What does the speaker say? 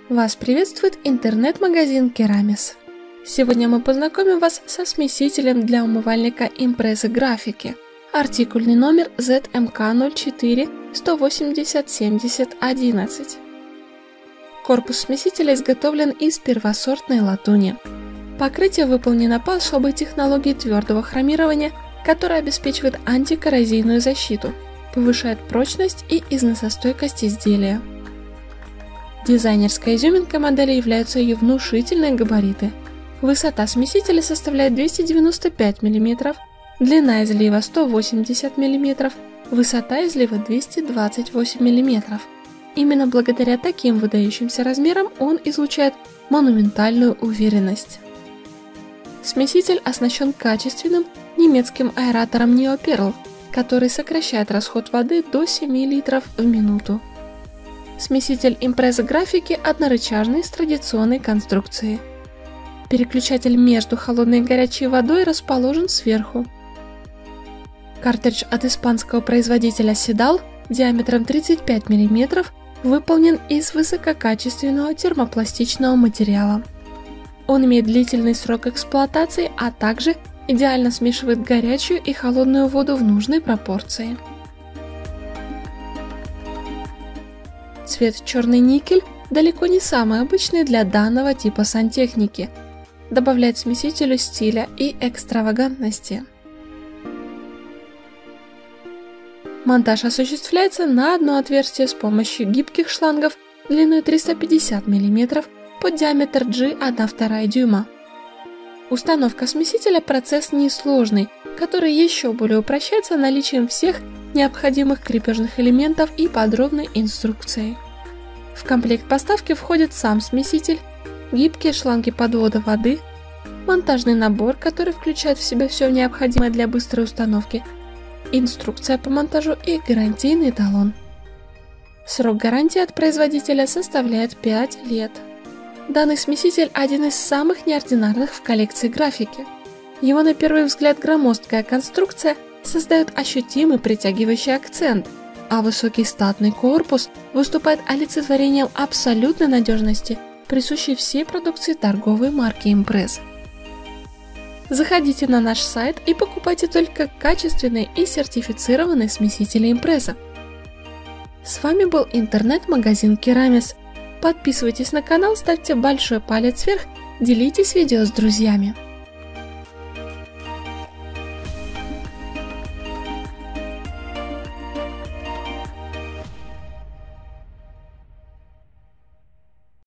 Вас приветствует интернет-магазин Keramis. Сегодня мы познакомим вас со смесителем для умывальника Impreza графики. Артикульный номер ZMK04 180 70 11. Корпус смесителя изготовлен из первосортной латуни. Покрытие выполнено по особой технологии твердого хромирования, которая обеспечивает антикоррозийную защиту, повышает прочность и износостойкость изделия. Дизайнерской изюминкой модели являются ее внушительные габариты. Высота смесителя составляет 295 мм, длина излива 180 мм, высота излива 228 мм. Именно благодаря таким выдающимся размерам он излучает монументальную уверенность. Смеситель оснащен качественным немецким аэратором NeoPerl, который сокращает расход воды до 7 литров в минуту. Смеситель Impreza графики однорычажный с традиционной конструкцией. Переключатель между холодной и горячей водой расположен сверху. Картридж от испанского производителя Sedal диаметром 35 мм выполнен из высококачественного термопластичного материала. Он имеет длительный срок эксплуатации, а также идеально смешивает горячую и холодную воду в нужной пропорции. Цвет черный никель далеко не самый обычный для данного типа сантехники, добавляет смесителю стиля и экстравагантности. Монтаж осуществляется на одно отверстие с помощью гибких шлангов длиной 350 мм под диаметр G 1/2 дюйма. Установка смесителя – процесс несложный, который еще более упрощается наличием всех необходимых крепежных элементов и подробной инструкцией. В комплект поставки входит сам смеситель, гибкие шланги подвода воды, монтажный набор, который включает в себя все необходимое для быстрой установки, инструкция по монтажу и гарантийный талон. Срок гарантии от производителя составляет 5 лет. Данный смеситель один из самых неординарных в коллекции графики. Его на первый взгляд громоздкая конструкция создает ощутимый притягивающий акцент, а высокий статный корпус выступает олицетворением абсолютной надежности, присущей всей продукции торговой марки Impreza. Заходите на наш сайт и покупайте только качественные и сертифицированные смесители Impreza. С вами был интернет-магазин Keramis. Подписывайтесь на канал, ставьте большой палец вверх, делитесь видео с друзьями.